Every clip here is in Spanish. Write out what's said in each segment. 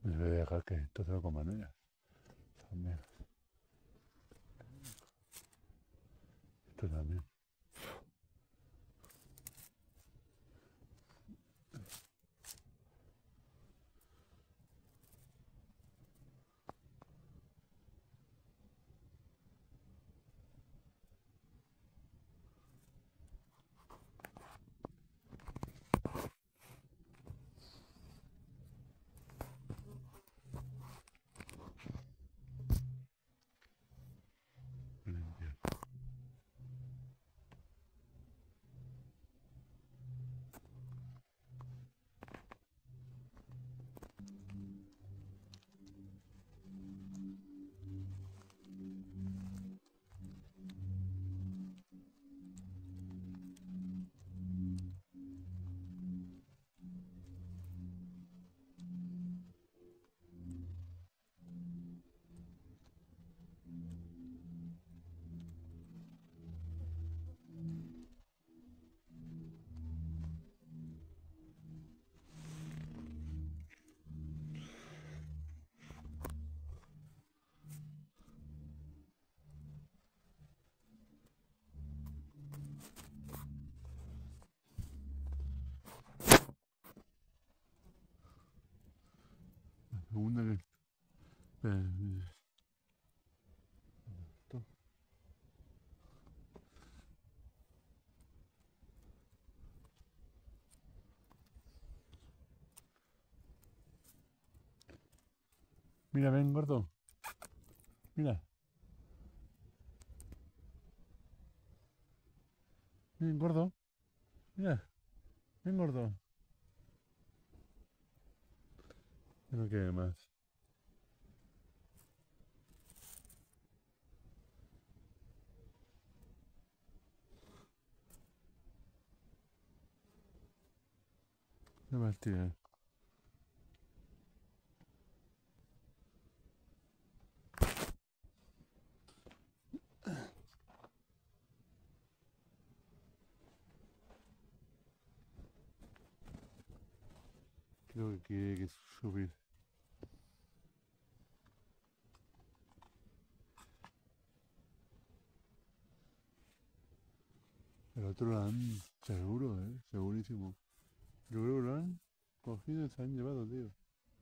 Les voy a dejar que esto se lo coman ellas. También. Esto también. Segunda que... Esto. Mira, ven, gordo. Mira. Ven, gordo. Mira. Ven, gordo. Ya no quiere más. No más tira. Creo que quiere que subir. El otro lo han... Seguro, segurísimo. Yo creo que lo han cogido y se han llevado, tío.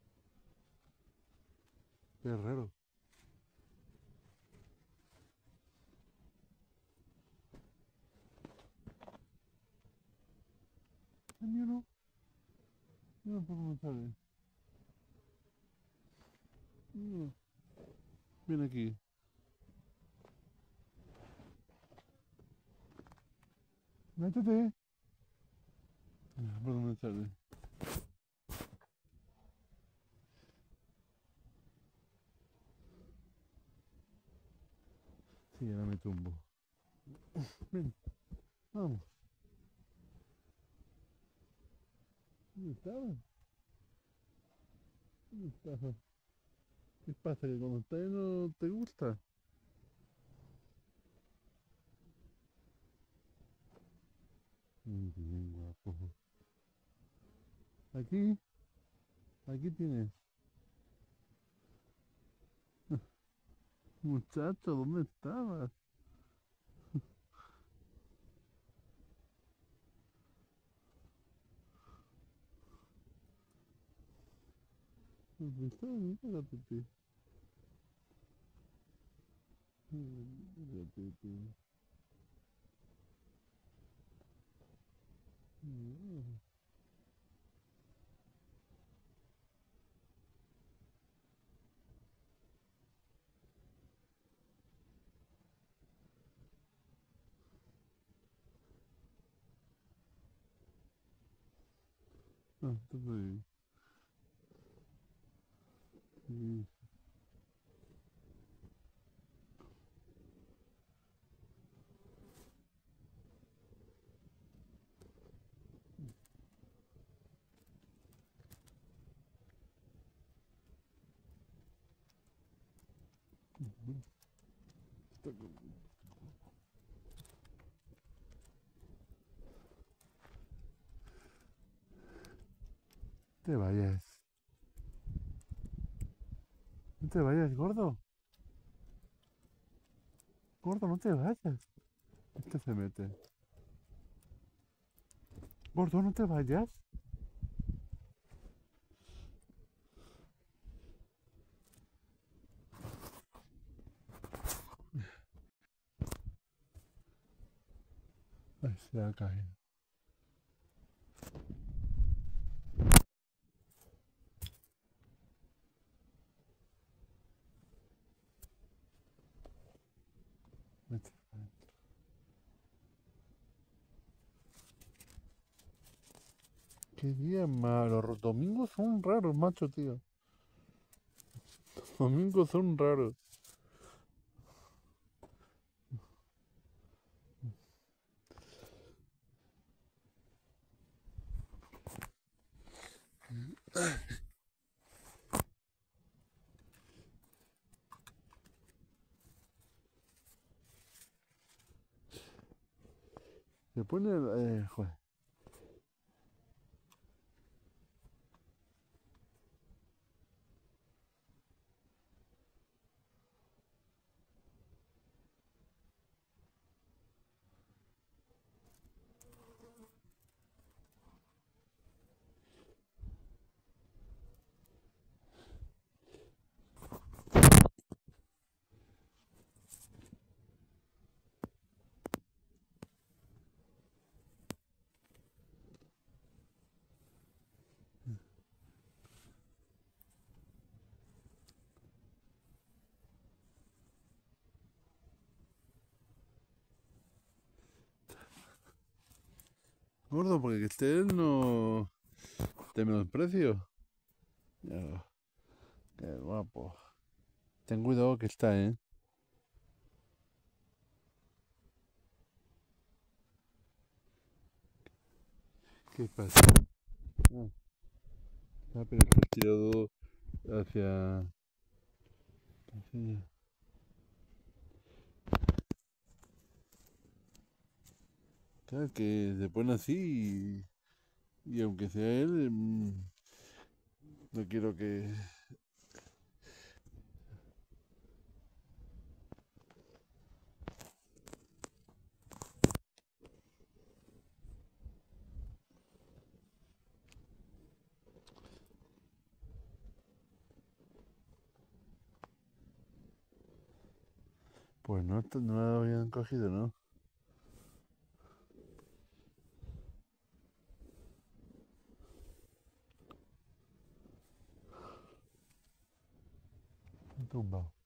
Qué raro. El mío no. No, ¿por qué no sale? No. Ven aquí. Métete. ¿Por dónde sale? Sí, ahora me tumbo. Ven, vamos. ¿Dónde estaba? ¿Dónde estaba? ¿Qué pasa? ¿Que cuando estás ahí no te gusta? Muy bien, guapo. Aquí, aquí tienes. Muchacho, ¿dónde estabas? ¿Dónde estabas? Mira, Pepe. Mira, Pepe. Ah, está muy bien. Sí. Está como... Te vayas. No te vayas, gordo. Gordo, no te vayas. Este se mete. Gordo, no te vayas. Ay, se ha caído. Vete. Qué día malo. Los domingos son raros, macho, tío. Los domingos son raros. Se pone... joder. Gordo, porque que esté él no... Te menosprecio. Ya, qué guapo. Ten cuidado que está, ¿eh? ¿Qué pasa? Ah, pero está estirado hacia... hacia allá. Claro que se pone así y aunque sea él, no quiero que... Pues no, no lo habían cogido, ¿no? Tumbado.